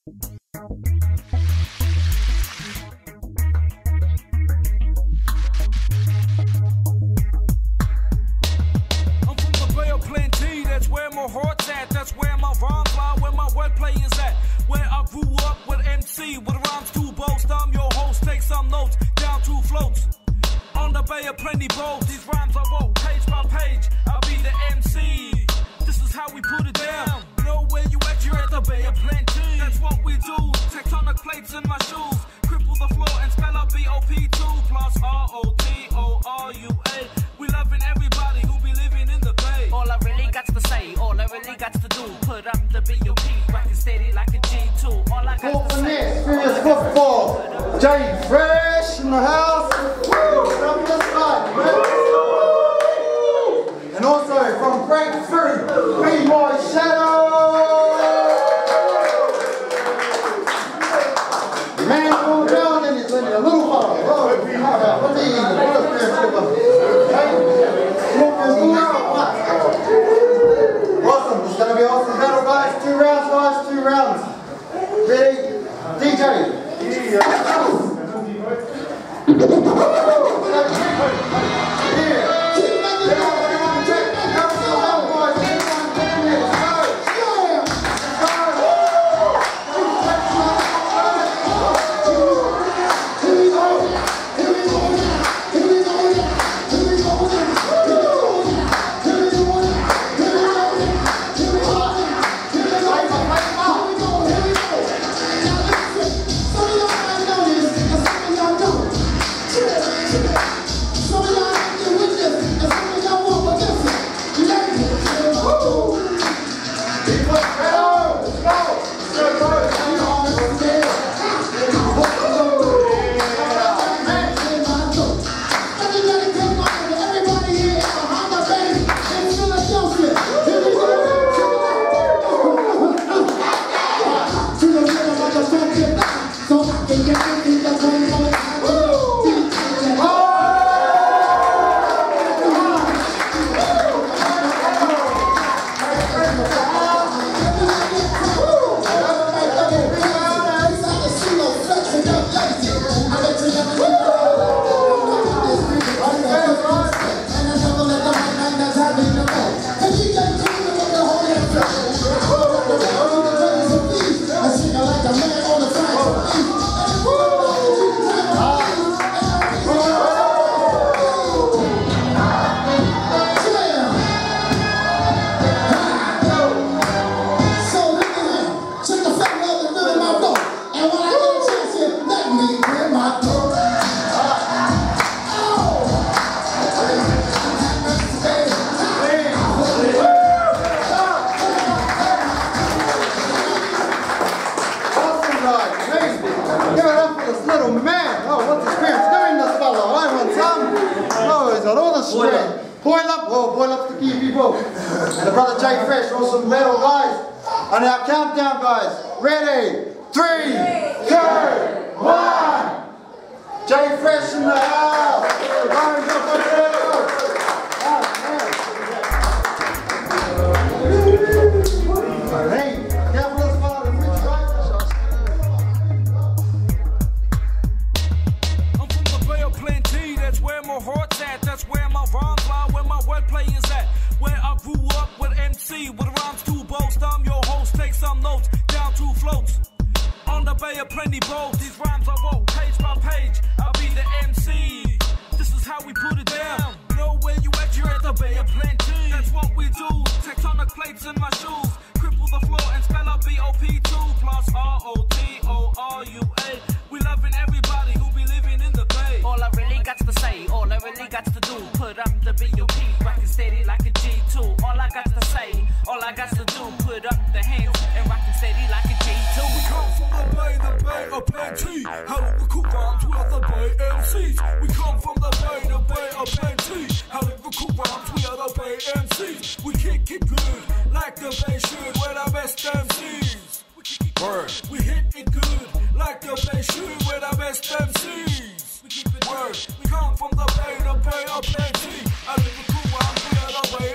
That's where my heart's at, that's where my rhymes lie, where my wordplay is at. Where I grew up with MC, with rhymes to boast. I'm your host, take some notes, down two floats. On the Bay of Plenty boats, these rhymes I wrote, page by page, I'll be the MC. This is how we put it down. Know where you at, you're at the Bay of Plenty. That's what we do, tectonic plates in my shoes. Cripple the floor and spell out BOP2 plus ROTORUA. We loving everybody who be living in the Bay. All I really got to say, all I really got to do, put up the BOP, rockin' steady like a G2. All I got to say, Serious football. Jay Fresh in the house. Woo! From the side, man. And also from Breakthrough, Be My Shadow. Man, all down and it's only a little far. Oh, what are you? Awesome, it's going to be an awesome battle, guys. 2 rounds, guys, 2 rounds. Ready? DJ. Boil up the key people. And the brother Jay Fresh, awesome battle, guys. And our countdown, guys. Ready? 3, 2, 1. Jay Fresh in the house. I'm from the Bay of Plenty, that's where my heart's at, that's where my rhymes lie, where my wordplay is at. Where I grew up with MC, with rhymes to boast. I'm your host, take some notes, down two floats. On the Bay of Plenty boats, these rhymes I wrote, page by page, I'll be the MC. This is how we put it down. Know where you at, you're at the Bay of Plenty. That's what we do, tectonic plates in my shoes. Cripple the floor and spell out BOP2 plus ROTORUA. We loving everybody who be living in the Bay. all I really got to say, all I really got to do, put up the BOP, rockin' steady like a G2. All I got to say, all I got to do, put up the hands and rockin' steady like a G2. We come from the Bay of Plenty. How do we cool rhymes with the Bay MCs? We come from the Bay of Plenty. How do we cool rhymes with the Bay MCs? We kick it good, like the Bay should, we're the best MCs. Word. We hit it good, like the Bay should, we're the best MCs. We keep it word. We come from the Bay of Plenty. How do we cool rhymes with the Bay